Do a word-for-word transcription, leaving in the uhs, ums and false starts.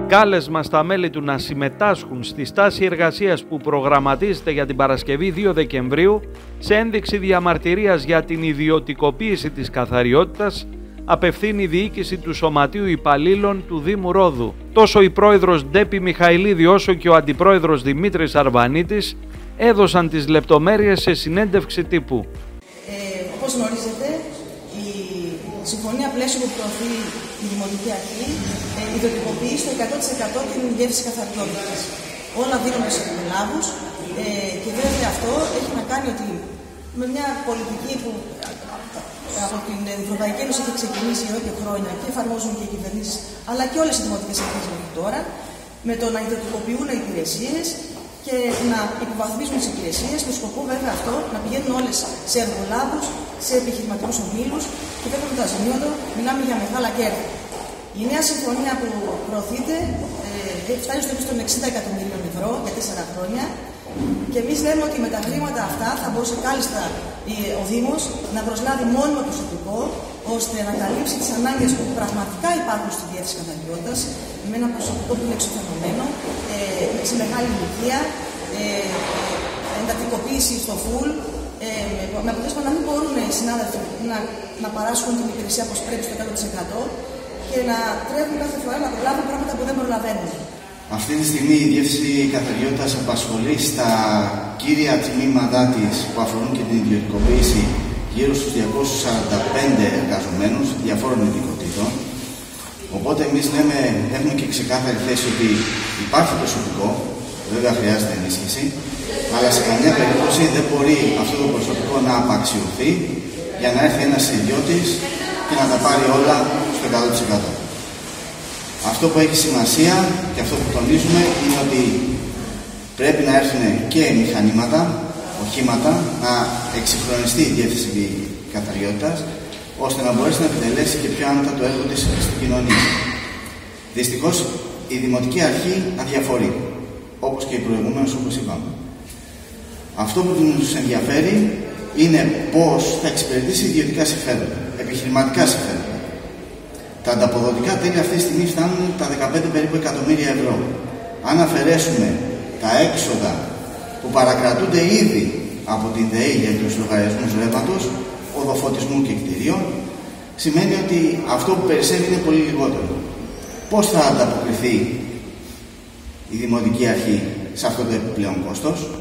Κάλεσμα στα μέλη του να συμμετάσχουν στη στάση εργασίας που προγραμματίζεται για την Παρασκευή δύο Δεκεμβρίου σε ένδειξη διαμαρτυρίας για την ιδιωτικοποίηση της καθαριότητας απευθύνει η διοίκηση του Σωματείου Υπαλλήλων του Δήμου Ρόδου. Τόσο η πρόεδρος Ντέπη Μιχαηλίδη όσο και ο αντιπρόεδρος Δημήτρης Αρβανίτης έδωσαν τις λεπτομέρειες σε συνέντευξη τύπου. Ε, όπως γνωρίζετε, η συμφωνία πλαίσιο που προωθεί η Δημοτική Αρχή ε, ιδιωτικοποιεί στο εκατό τοις εκατό την διεύθυνση καθαριότητας. Όλα δίνονται σε δουλάβους ε, και βέβαια αυτό έχει να κάνει ότι με μια πολιτική που από την Ευρωπαϊκή Ένωση έχει ξεκινήσει εδώ και χρόνια και εφαρμόζουν και οι κυβερνήσεις αλλά και όλες οι δημοτικές αρχές μέχρι τώρα, με το να ιδιωτικοποιούν υπηρεσίες και να υποβαθμίζουν τις υπηρεσίες, με σκοπό βέβαια αυτό να πηγαίνουν όλες σε εργολάβους, σε επιχειρηματικούς ομίλους και βέβαια με το αζημίωτο μιλάμε για μεγάλα κέρδη. Η νέα συμφωνία που προωθείται ε, φτάνει στο ύψος των εξήντα εκατομμυρίων ευρώ για τέσσερα χρόνια και εμείς λέμε ότι με τα χρήματα αυτά θα μπορούσε κάλλιστα ο Δήμος να προσλάβει μόνιμο προσωπικό ώστε να καλύψει τις ανάγκες που πραγματικά υπάρχουν στη διεύθυνση καθαριότητας με ένα προσωπικό που είναι εξωθενωμένο, ε, σε μεγάλη ηλικία, ε, εντατικοποίηση στο φουλ, ε, με αποτέλεσμα να μην μπορούν οι συνάδελφοι να, να παράσχουν την υπηρεσία όπως πρέπει στο εκατό τοις εκατό και να τρέχουν κάθε φορά να προλάβουν πράγματα που δεν προλαβαίνουν. Αυτή τη στιγμή η Διεύθυνση Καθαριότητας απασχολεί στα κύρια τμήματά της που αφορούν και την ιδιωτικοποίηση γύρω στους διακόσιους σαράντα πέντε εργαζομένους διαφόρων ειδικοτήτων. Οπότε εμείς λέμε, έχουμε και ξεκάθαρη θέση ότι υπάρχει προσωπικό, βέβαια χρειάζεται ενίσχυση, αλλά σε καμιά περίπτωση δεν μπορεί αυτό το προσωπικό να απαξιωθεί για να έρθει ένας ιδιώτης και να τα πάρει όλα στο εκατό τοις εκατό. Αυτό που έχει σημασία και αυτό που τονίζουμε είναι ότι πρέπει να έρθουν και μηχανήματα, οχήματα, να εξυγχρονιστεί η διεύθυνση καθαριότητας, ώστε να μπορέσει να επιτελέσει και πιο άνετα το έργο της στην κοινωνία. Δυστυχώς η Δημοτική Αρχή αδιαφορεί, όπως και οι προηγούμενες, όπως είπαμε. Αυτό που τους ενδιαφέρει είναι πώς θα εξυπηρετήσει ιδιωτικά συμφέροντα, επιχειρηματικά συμφέροντα. Τα ανταποδοτικά τέλη αυτή τη στιγμή φτάνουν τα δεκαπέντε περίπου εκατομμύρια ευρώ. Αν αφαιρέσουμε τα έξοδα που παρακρατούνται ήδη από την ΔΕΗ για τους λογαριασμούς ρεύματος, οδοφωτισμού και κτηρίων, σημαίνει ότι αυτό που περισσεύει είναι πολύ λιγότερο. Πώς θα ανταποκριθεί η Δημοτική Αρχή σε αυτό το επιπλέον κόστος?